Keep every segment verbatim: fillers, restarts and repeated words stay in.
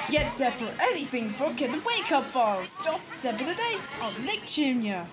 Get set for anything broken wake-up files. Just seven and eight on Nick Junior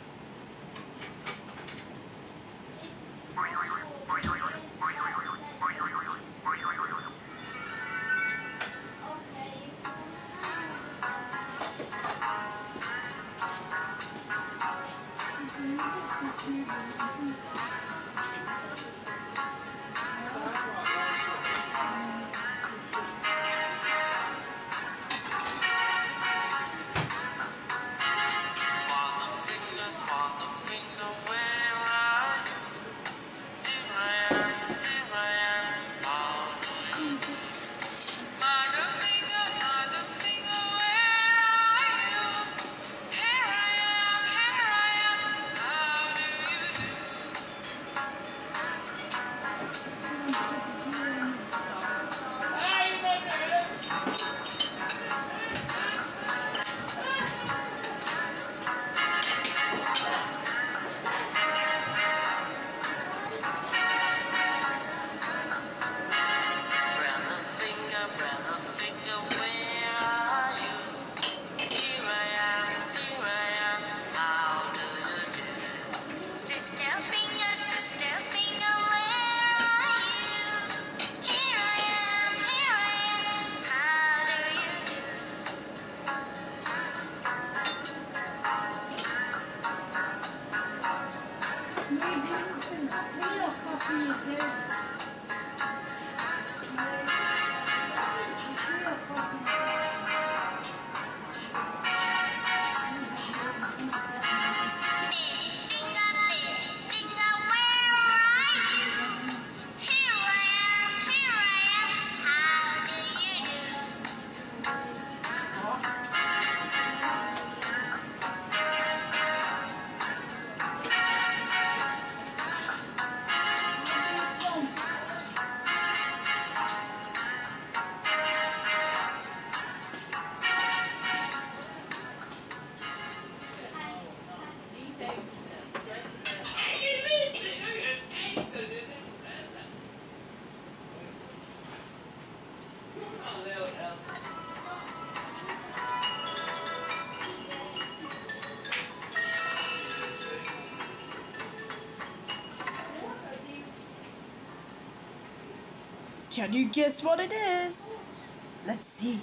Can you guess what it is? Let's see.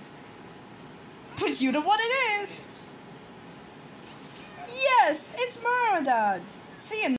But you know what it is? Yes, it's murder. See you.